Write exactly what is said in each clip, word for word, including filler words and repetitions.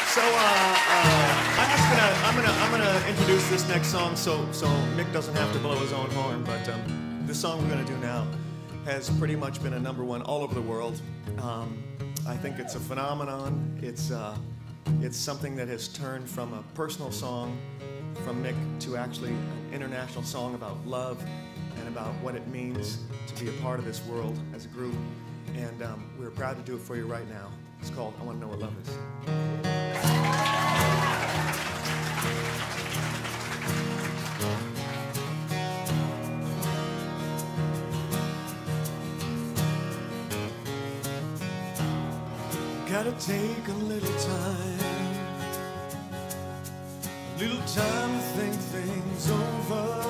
So uh, uh, I'm just gonna I'm gonna I'm gonna introduce this next song so so Mick doesn't have to blow his own horn. But um, the song we're gonna do now has pretty much been a number one all over the world. Um, I think it's a phenomenon. It's uh, it's something that has turned from a personal song from Mick to actually an international song about love and about what it means to be a part of this world as a group. And um, we're proud to do it for you right now. It's called I Want to Know What Love Is. Gotta take a little time, a little time to think things over.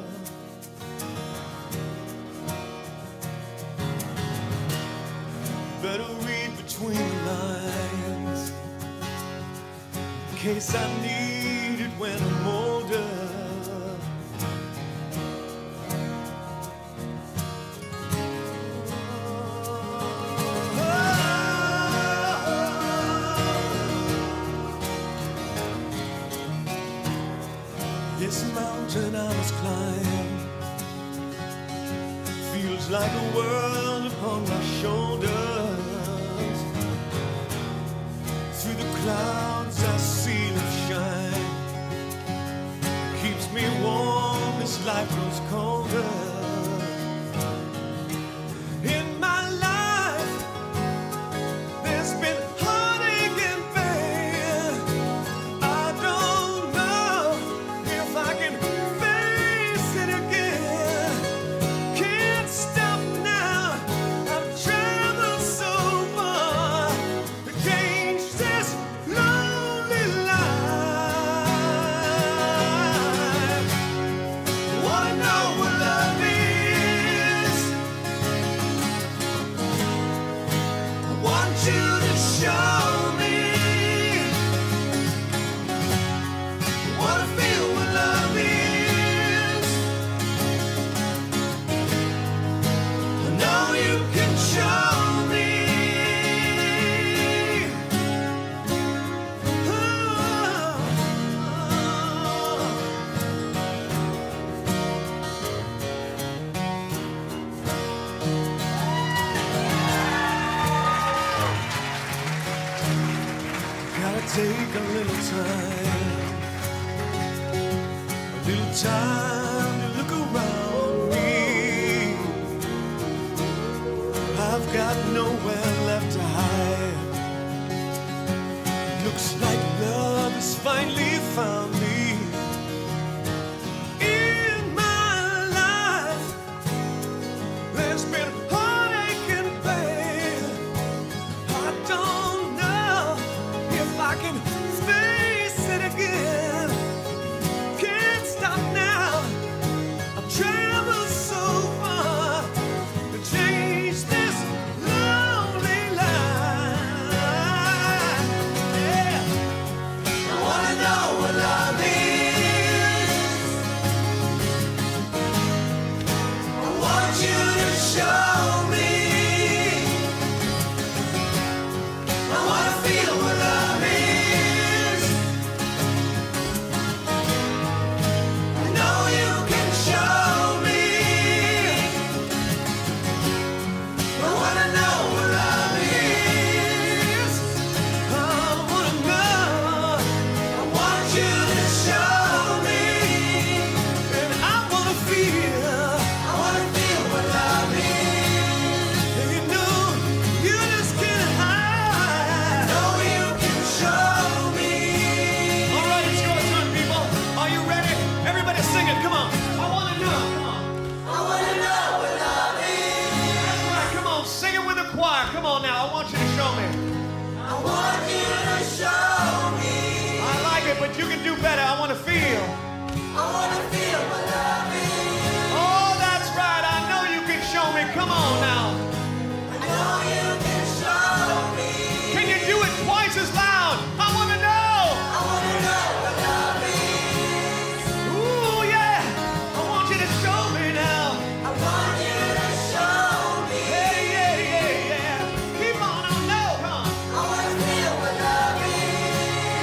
Better read between the lines, in case I need it when I'm older. This mountain I must climb feels like a world upon my shoulders. Through the clouds I see them shine, keeps me warm as life grows colder. In my life there's been heartache and pain. I don't know if I can face it again. Can't stop now, I've traveled so far to change this lonely life. Wanna know what love is? I want you to show me. Wanna feel what love is? I know you can show me. Gotta take a little time, a little time to look around me. I've got nowhere left to hide. Looks like love has finally found me. In my life, there's been heartache and pain. I don't know if I can face it again. Can't stop now, I've traveled so far to change this lonely life. Yeah. I wanna know what love is. I want you to show me. I wanna feel what love is. I know you can show me. I wanna know what love is. I wanna know. I want you to show me. And I wanna feel. I wanna feel what love is. And you know, you just can't hide. I know you can show me. All right, it's your turn, people. Are you ready? Everybody sing it. Come on. I wanna know. Come on. I wanna know what love is. That's right. Come on. Sing it with the choir. Come on now. I want you to show me. I want you to show me. I like it, but you can do better. I want to feel. I want to feel what love is. Oh, that's right. I know you can show me. Come on now. I know you can show me. Can you do it twice as loud? I want to know. I want to know what love is. Ooh, yeah. I want you to show me now. I want you to show me. Hey, yeah, yeah, yeah. Keep on, I know. Come on. I want to feel what love is.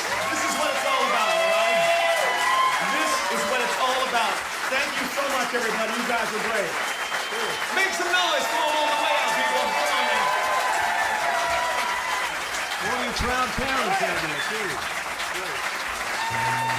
This is what it's all about, all right? This is what it's all about. Thank you so much, everybody. You guys are great. Make some noise for them all the way out, people. Come on, man. One of your proud parents out there, too. Great.